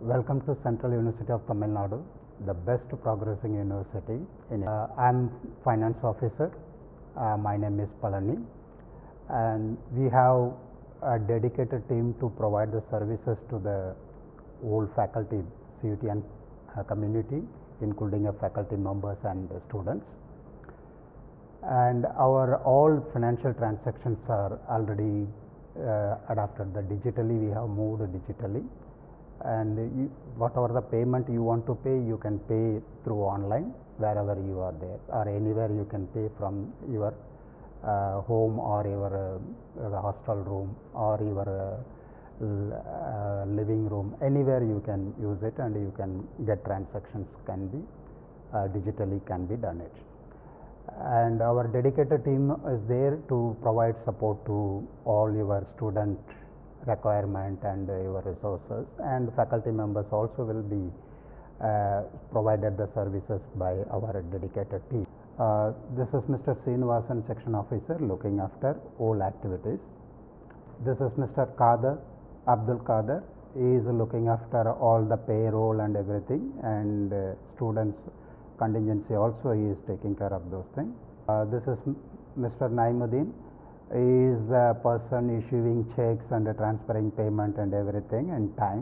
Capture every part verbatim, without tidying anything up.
Welcome to Central University of Tamil Nadu, the best progressing university. In uh, I am finance officer. Uh, my name is Palani, and we have a dedicated team to provide the services to the whole faculty, C U T and uh, community, including uh, faculty members and uh, students. And our all financial transactions are already uh, adapted. The digitally we have moved digitally. And you, whatever the payment you want to pay, you can pay through online wherever you are there, or anywhere you can pay from your uh, home or your uh, the hostel room or your uh, uh, living room. Anywhere you can use it, and you can get transactions can be uh, digitally can be done it. And our dedicated team is there to provide support to all your student requirement and uh, your resources, and faculty members also will be uh, provided the services by our dedicated team. Uh, this is Mister Srinivasan, section officer, looking after all activities. This is Mister Kader, Abdul Kader. He is looking after all the payroll and everything, and uh, students contingency also he is taking care of those things. Uh, this is Mister Naimuddin. He is the person issuing checks and transferring payment and everything in time.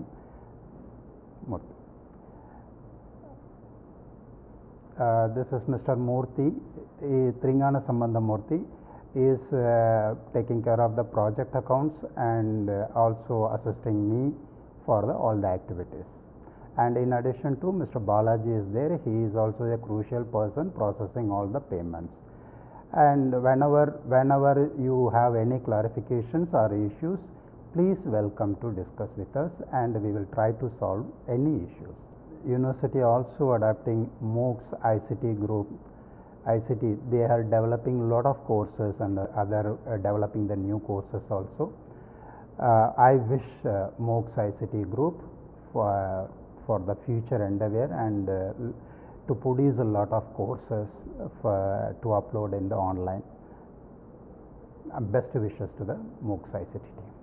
Uh, this is Mister Murthy, Tringana Sambandha Murthy. He is uh, taking care of the project accounts and uh, also assisting me for the, all the activities. And in addition to Mister Balaji is there, he is also a crucial person processing all the payments. And whenever whenever you have any clarifications or issues, please welcome to discuss with us, and we will try to solve any issues. University also adapting MOOCs I C T group. I C T, they are developing a lot of courses and other uh, developing the new courses also. Uh, I wish uh, MOOCs I C T group for, uh, for the future endeavor, and uh, to produce a lot of courses for, to upload in the online. Uh, best wishes to the MOOCs I C T team.